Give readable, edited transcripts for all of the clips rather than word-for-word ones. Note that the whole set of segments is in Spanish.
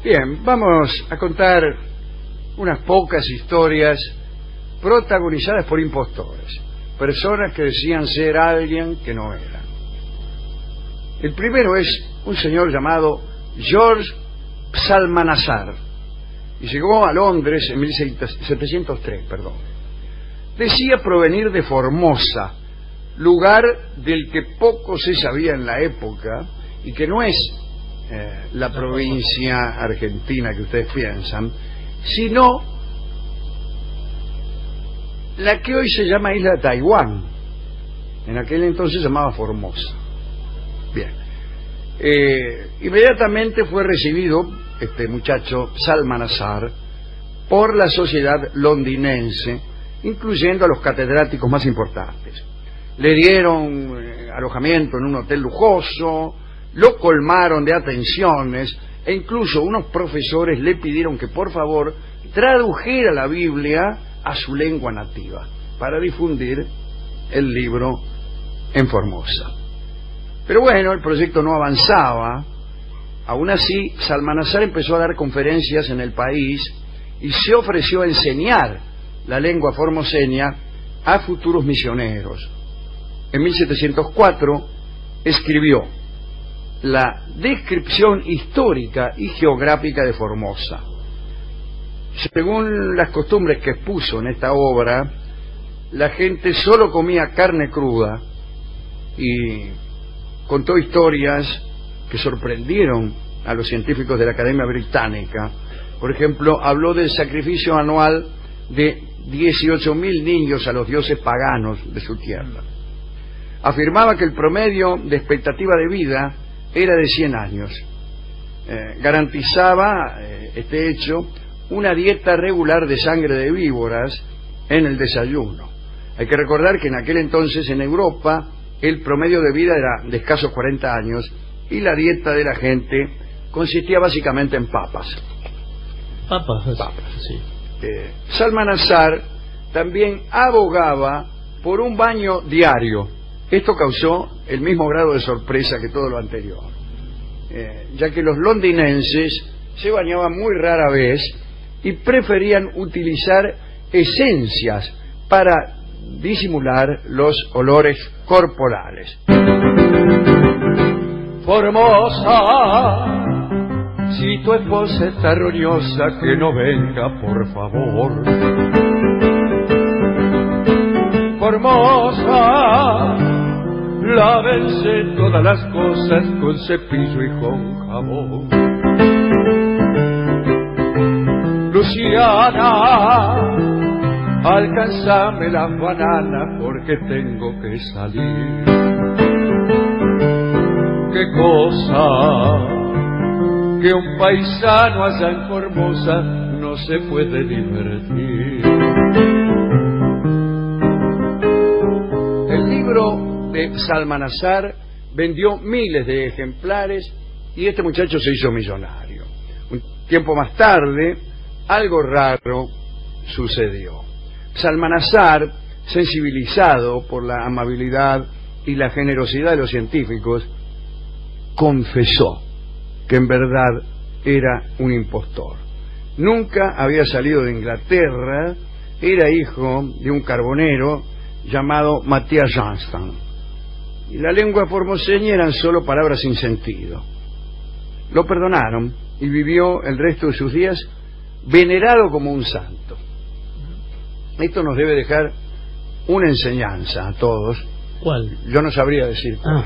Bien, vamos a contar unas pocas historias protagonizadas por impostores, personas que decían ser alguien que no eran. El primero es un señor llamado George Psalmanazar, y llegó a Londres en 1703, Decía provenir de Formosa, lugar del que poco se sabía en la época y que no es la provincia argentina que ustedes piensan, sino la que hoy se llama isla de Taiwán. En aquel entonces se llamaba Formosa. Bien. Inmediatamente fue recibido este muchacho Psalmanazar por la sociedad londinense, incluyendo a los catedráticos más importantes. Le dieron alojamiento en un hotel lujoso, lo colmaron de atenciones e incluso unos profesores le pidieron que por favor tradujera la Biblia a su lengua nativa para difundir el libro en Formosa. Pero bueno, el proyecto no avanzaba. Aún así, Psalmanazar empezó a dar conferencias en el país y se ofreció a enseñar la lengua formoseña a futuros misioneros. En 1704 escribió la descripción histórica y geográfica de Formosa. Según las costumbres que expuso en esta obra, la gente solo comía carne cruda y contó historias que sorprendieron a los científicos de la Academia Británica. Por ejemplo, habló del sacrificio anual de 18.000 niños a los dioses paganos de su tierra. Afirmaba que el promedio de expectativa de vida era de 100 años. Garantizaba este hecho una dieta regular de sangre de víboras en el desayuno. Hay que recordar que en aquel entonces en Europa el promedio de vida era de escasos 40 años y la dieta de la gente consistía básicamente en papas. Papas. Sí. Psalmanazar también abogaba por un baño diario. Esto causó el mismo grado de sorpresa que todo lo anterior, ya que los londinenses se bañaban muy rara vez y preferían utilizar esencias para disimular los olores corporales. Formosa, si tu esposa está roñosa, que no venga, por favor. Formosa, lávense todas las cosas con cepillo y con jabón. Luciana, alcánzame las bananas porque tengo que salir. Qué cosa que un paisano allá en Formosa no se puede divertir. El libro de Psalmanazar vendió miles de ejemplares y este muchacho se hizo millonario. Un tiempo más tarde, algo raro sucedió. Psalmanazar, sensibilizado por la amabilidad y la generosidad de los científicos, confesó que en verdad era un impostor. Nunca había salido de Inglaterra, era hijo de un carbonero llamado Matías Johnston, y la lengua formoseña eran solo palabras sin sentido. Lo perdonaron y vivió el resto de sus días venerado como un santo. Esto nos debe dejar una enseñanza a todos. ¿Cuál? Yo no sabría decir cuál.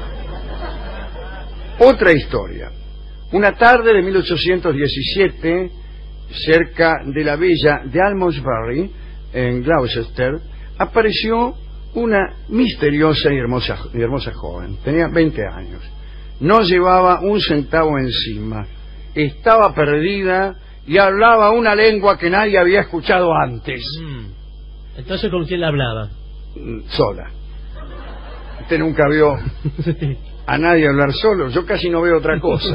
Otra historia. Una tarde de 1817, cerca de la villa de Almondsbury, en Gloucester, apareció una misteriosa y hermosa joven. Tenía 20 años. No llevaba un centavo encima. Estaba perdida y hablaba una lengua que nadie había escuchado antes. Entonces, ¿con quién la hablaba? Sola. Usted nunca vio a nadie hablar solo. Yo casi no veo otra cosa.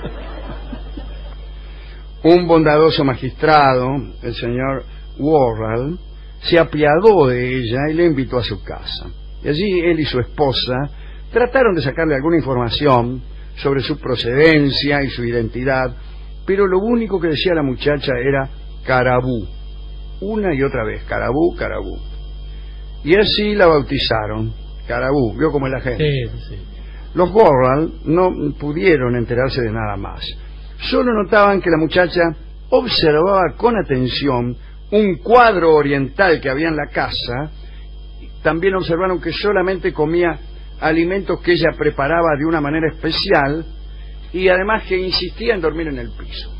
Un bondadoso magistrado, el señor Worrell, se apiadó de ella y le invitó a su casa. Y allí él y su esposa trataron de sacarle alguna información sobre su procedencia y su identidad, pero lo único que decía la muchacha era Carabú, una y otra vez, Carabú, Carabú. Y así la bautizaron, Carabú, vio cómo es la gente. Sí. Los Worrall no pudieron enterarse de nada más. Solo notaban que la muchacha observaba con atención un cuadro oriental que había en la casa. También observaron que solamente comía alimentos que ella preparaba de una manera especial y además que insistía en dormir en el piso.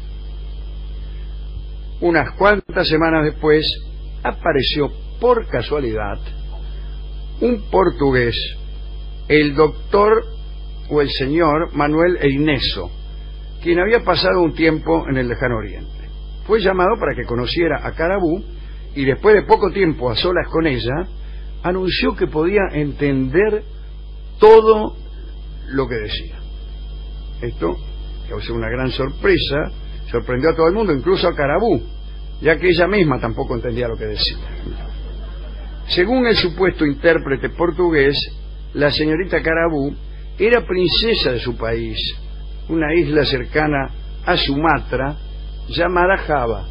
Unas cuantas semanas después apareció por casualidad un portugués, el doctor o el señor Manuel Eineso, quien había pasado un tiempo en el lejano oriente. Fue llamado para que conociera a Carabú y después de poco tiempo a solas con ella, anunció que podía entender todo lo que decía. Esto causó una gran sorpresa, sorprendió a todo el mundo, incluso a Carabú, ya que ella misma tampoco entendía lo que decía. Según el supuesto intérprete portugués, la señorita Carabú era princesa de su país, una isla cercana a Sumatra llamada Java.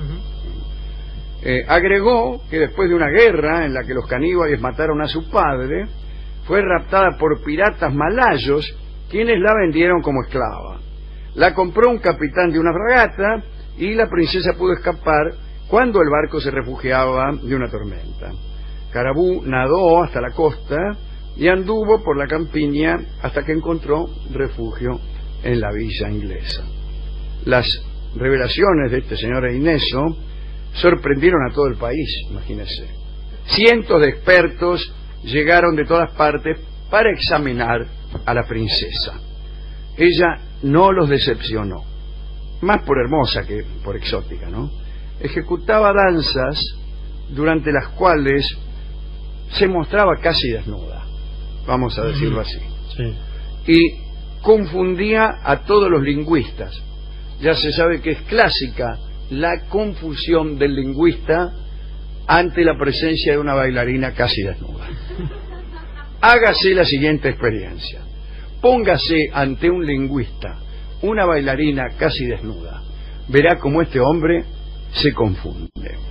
Agregó que después de una guerra en la que los caníbales mataron a su padre, fue raptada por piratas malayos, quienes la vendieron como esclava. La compró un capitán de una fragata y la princesa pudo escapar cuando el barco se refugiaba de una tormenta. Carabú nadó hasta la costa y anduvo por la campiña hasta que encontró refugio en la villa inglesa. Las revelaciones de este señor Eineso sorprendieron a todo el país, imagínense. Cientos de expertos llegaron de todas partes para examinar a la princesa. Ella no los decepcionó, más por hermosa que por exótica, ¿no? Ejecutaba danzas durante las cuales se mostraba casi desnuda, vamos a decirlo así. Sí. Y confundía a todos los lingüistas. Ya se sabe que es clásica la confusión del lingüista ante la presencia de una bailarina casi desnuda. Hágase la siguiente experiencia. Póngase ante un lingüista una bailarina casi desnuda. Verá cómo este hombre se confunde.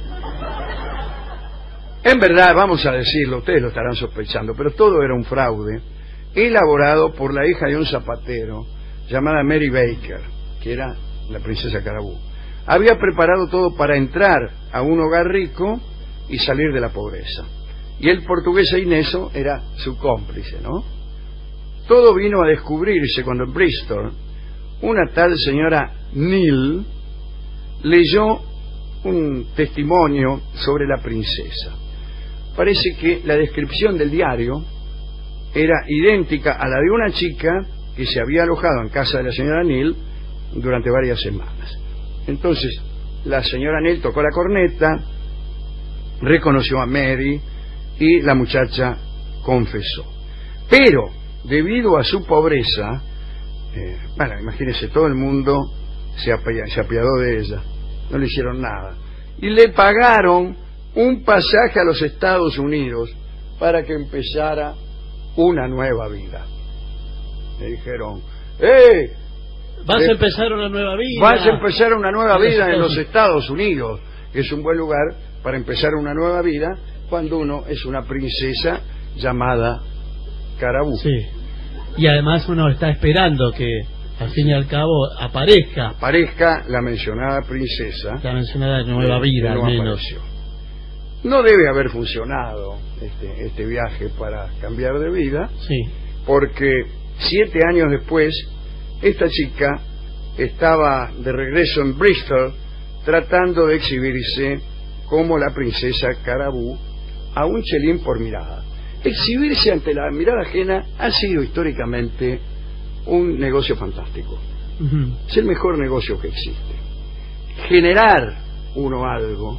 En verdad, vamos a decirlo, ustedes lo estarán sospechando, pero todo era un fraude elaborado por la hija de un zapatero llamada Mary Baker, que era la princesa Carabú. Había preparado todo para entrar a un hogar rico y salir de la pobreza. Y el portugués Eineso era su cómplice, ¿no? Todo vino a descubrirse cuando en Bristol una tal señora Neal leyó un testimonio sobre la princesa. Parece que la descripción del diario era idéntica a la de una chica que se había alojado en casa de la señora Neal durante varias semanas. Entonces, la señora Neal tocó la corneta, reconoció a Mary y la muchacha confesó. Pero, debido a su pobreza, bueno, imagínense, todo el mundo se apiadó de ella, no le hicieron nada. Y le pagaron un pasaje a los Estados Unidos para que empezara una nueva vida. Le dijeron, vas a empezar una nueva vida. Vas a empezar una nueva vida en los Estados Unidos. Es un buen lugar para empezar una nueva vida cuando uno es una princesa llamada Carabú. Sí. Y además uno está esperando que al fin y al cabo aparezca la mencionada princesa. La mencionada nueva vida, no al menos. Apareció. No debe haber funcionado este viaje para cambiar de vida, sí, porque 7 años después esta chica estaba de regreso en Bristol tratando de exhibirse como la princesa Carabú a un chelín por mirada. Exhibirse ante la mirada ajena ha sido históricamente un negocio fantástico. Es el mejor negocio que existe. Generar uno algo,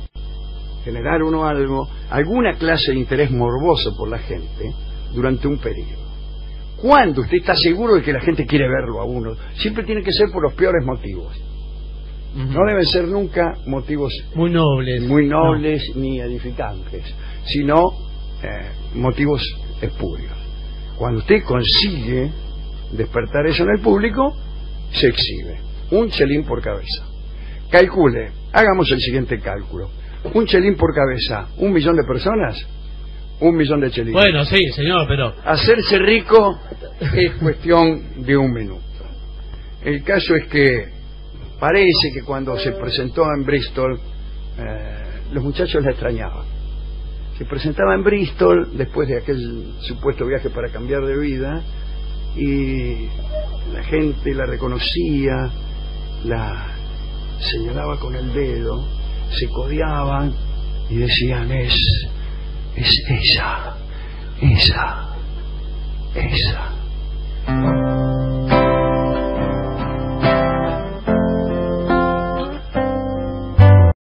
alguna clase de interés morboso por la gente durante un periodo. Cuando usted está seguro de que la gente quiere verlo a uno, siempre tiene que ser por los peores motivos. No deben ser nunca motivos muy nobles, no, ni edificantes, sino motivos espurios. Cuando usted consigue despertar eso en el público, se exhibe. un chelín por cabeza. Calcule, hagamos el siguiente cálculo. Un chelín por cabeza, 1 millón de personas, 1 millón de chelines. Bueno, sí, señor, pero... Hacerse rico es cuestión de 1 minuto. El caso es que parece que cuando se presentó en Bristol, los muchachos la extrañaban. Se presentaba en Bristol después de aquel supuesto viaje para cambiar de vida y la gente la reconocía, la señalaba con el dedo, se codeaban y decían: es esa.